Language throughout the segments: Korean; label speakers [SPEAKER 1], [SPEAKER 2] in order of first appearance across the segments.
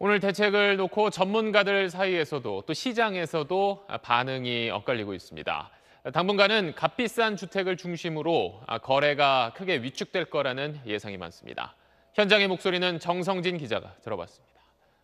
[SPEAKER 1] 오늘 대책을 놓고 전문가들 사이에서도 또 시장에서도 반응이 엇갈리고 있습니다. 당분간은 값비싼 주택을 중심으로 거래가 크게 위축될 거라는 예상이 많습니다. 현장의 목소리는 정성진 기자가 들어봤습니다.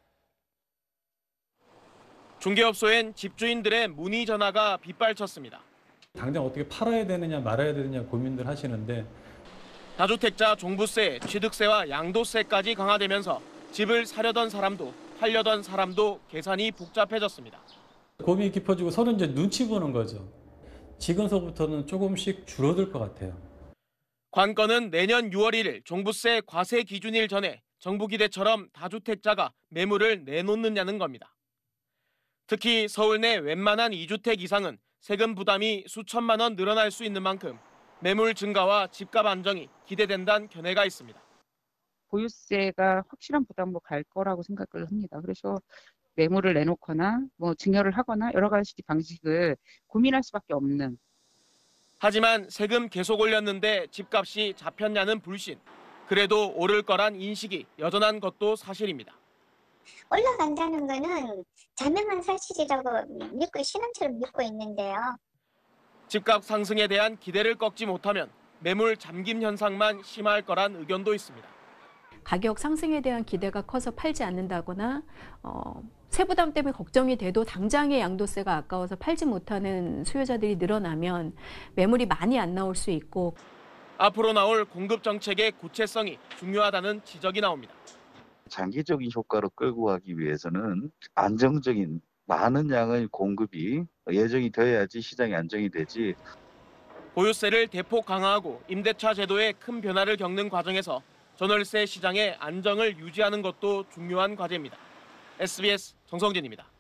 [SPEAKER 2] 중개업소엔 집주인들의 문의 전화가 빗발쳤습니다.
[SPEAKER 3] 당장 어떻게 팔아야 되느냐 말아야 되느냐 고민들 하시는데
[SPEAKER 2] 다주택자 종부세, 취득세와 양도세까지 강화되면서 집을 사려던 사람도 팔려던 사람도 계산이 복잡해졌습니다.
[SPEAKER 3] 고민이 깊어지고 서로 이제 눈치 보는 거죠. 지금서부터는 조금씩 줄어들 것 같아요.
[SPEAKER 2] 관건은 내년 6월 1일 종부세 과세 기준일 전에 정부 기대처럼 다주택자가 매물을 내놓느냐는 겁니다. 특히 서울 내 웬만한 2주택 이상은 세금 부담이 수천만 원 늘어날 수 있는 만큼 매물 증가와 집값 안정이 기대된다는 견해가 있습니다.
[SPEAKER 4] 보유세가 확실한 부담으로 갈 거라고 생각을 합니다. 그래서 매물을 내놓거나 증여를 하거나 여러 가지 방식을 고민할 수밖에 없는.
[SPEAKER 2] 하지만 세금 계속 올렸는데 집값이 잡혔냐는 불신. 그래도 오를 거란 인식이 여전한 것도 사실입니다.
[SPEAKER 5] 올라간다는 거는 자명한 사실이라고 믿고 신앙처럼 믿고 있는데요.
[SPEAKER 2] 집값 상승에 대한 기대를 꺾지 못하면 매물 잠김 현상만 심할 거란 의견도 있습니다.
[SPEAKER 6] 가격 상승에 대한 기대가 커서 팔지 않는다거나 세부담 때문에 걱정이 돼도 당장의 양도세가 아까워서 팔지 못하는 수요자들이 늘어나면 매물이 많이 안 나올 수 있고
[SPEAKER 2] 앞으로 나올 공급 정책의 구체성이 중요하다는 지적이 나옵니다.
[SPEAKER 7] 장기적인 효과로 끌고 가기 위해서는 안정적인 많은 양의 공급이 예정이 되어야지 시장이 안정이 되지.
[SPEAKER 2] 보유세를 대폭 강화하고 임대차 제도에 큰 변화를 겪는 과정에서 전월세 시장의 안정을 유지하는 것도 중요한 과제입니다. SBS 정성진입니다.